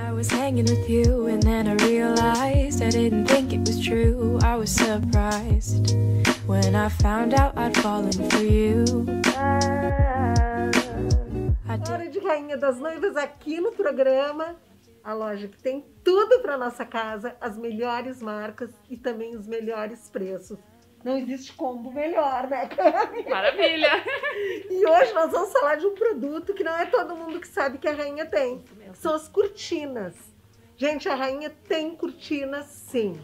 I was hanging with you and then I realized I didn't think it was true. I was surprised when I found out I'd fallen for you. Hora de Rainha das Noivas aqui no programa. A loja que tem tudo para nossa casa, as melhores marcas e também os melhores preços. Não existe combo melhor, né, Cami? Maravilha! E hoje nós vamos falar de um produto que não é todo mundo que sabe que a Rainha tem. Que são as cortinas. Gente, a Rainha tem cortinas, sim.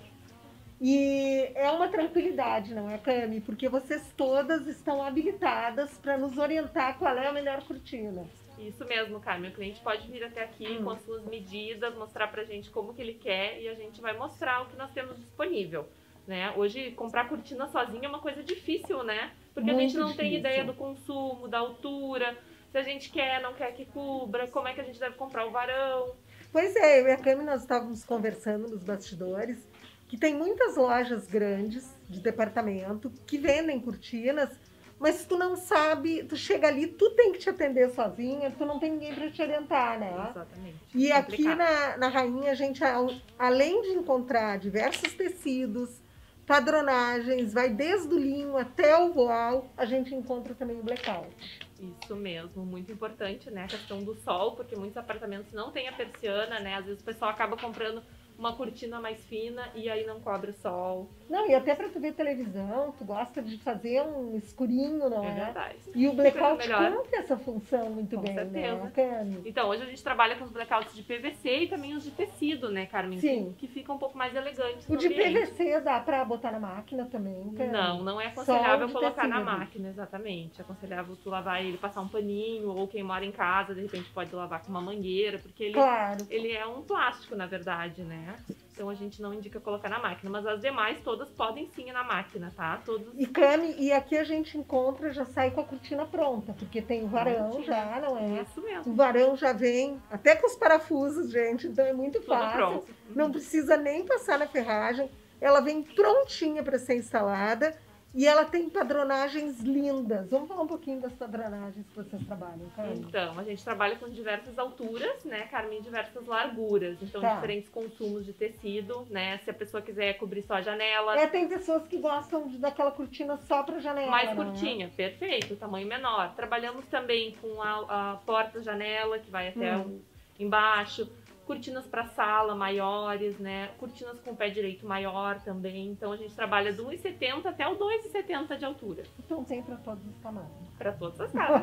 E é uma tranquilidade, não é, Cami? Porque vocês todas estão habilitadas para nos orientar qual é a melhor cortina. Isso mesmo, Carmen. O cliente pode vir até aqui com as suas medidas, mostrar pra gente como que ele quer e a gente vai mostrar o que nós temos disponível. Né? Hoje, comprar cortina sozinha é uma coisa difícil, né? Porque Muito a gente não difícil. tem ideia do consumo, da altura, se a gente quer, não quer que cubra, como é que a gente deve comprar o varão. Pois é, eu e a Cami nós estávamos conversando nos bastidores que tem muitas lojas grandes de departamento que vendem cortinas, mas tu não sabe, tu chega ali, tu tem que te atender sozinha, tu não tem ninguém para te orientar, né? Exatamente. E aqui Complicado. na Rainha, a gente, além de encontrar diversos tecidos, padronagens, vai desde o linho até o voal, a gente encontra também o blackout. Isso mesmo, muito importante, né? A questão do sol, porque muitos apartamentos não têm a persiana, né? Às vezes o pessoal acaba comprando uma cortina mais fina e aí não cobre o sol. Não, e até para tu ver televisão, tu gosta de fazer um escurinho, não É é? verdade. E o blackout melhor. cumpre essa função muito Com bem, certeza. né, Cami? Então, hoje a gente trabalha com os blackouts de PVC e também os de tecido, né, Carmen? Sim. Que ficam um pouco mais elegantes O no de ambiente. PVC dá para botar na máquina também, Cami? Não é Só aconselhável de colocar na tecido. máquina, exatamente. É aconselhável tu lavar ele, passar um paninho, ou quem mora em casa, de repente pode lavar com uma mangueira, porque Claro. ele é um plástico, na verdade, né? Então a gente não indica colocar na máquina, mas as demais todas podem sim ir na máquina, tá? Todos. E Cami, e aqui a gente encontra, já sai com a cortina pronta, porque tem o varão Prontinho. já, não é? Isso mesmo. O varão já vem até com os parafusos, gente, então é muito Tudo fácil. pronto. Não precisa nem passar na ferragem, ela vem prontinha para ser instalada e ela tem padronagens lindas. Vamos falar um pouquinho das padronagens que vocês trabalham, Cami? Então, a gente trabalha com diversas alturas, né, Carmen, e diversas larguras. Então, Tá. diferentes consumos de tecido, né? Se a pessoa quiser cobrir só a janela, Tem pessoas que gostam daquela cortina só para janela. mais não é? curtinha, perfeito, tamanho menor. Trabalhamos também com a porta-janela, que vai até embaixo. Cortinas para sala maiores, né? Cortinas com o pé direito maior também. Então, a gente trabalha do 1,70 até o 2,70 de altura. Então tem para todos os tamanhos. Para todas as casas.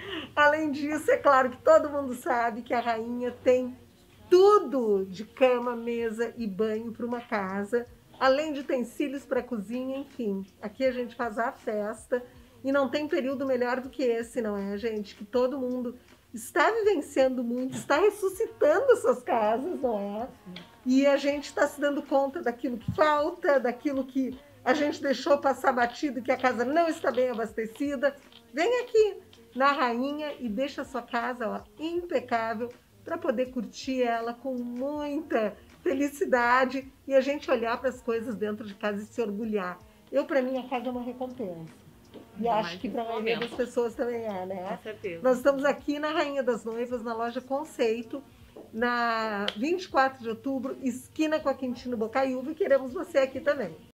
Além disso, é claro que todo mundo sabe que a Rainha tem tudo de cama, mesa e banho para uma casa, além de utensílios para cozinha, enfim. Aqui a gente faz a festa e não tem período melhor do que esse, não é, gente? Que todo mundo está vivenciando muito, está ressuscitando suas casas, não é? E a gente está se dando conta daquilo que falta, daquilo que a gente deixou passar batido, que a casa não está bem abastecida. Vem aqui na Rainha e deixa a sua casa, ó, impecável para poder curtir ela com muita felicidade e a gente olhar para as coisas dentro de casa e se orgulhar. Para mim, a casa é uma recompensa. E acho que para a maioria das pessoas também é, né? Com certeza. Nós estamos aqui na Rainha das Noivas, na loja Conceito, na 24 de outubro, esquina com a Quintino Bocaiúva, e queremos você aqui também.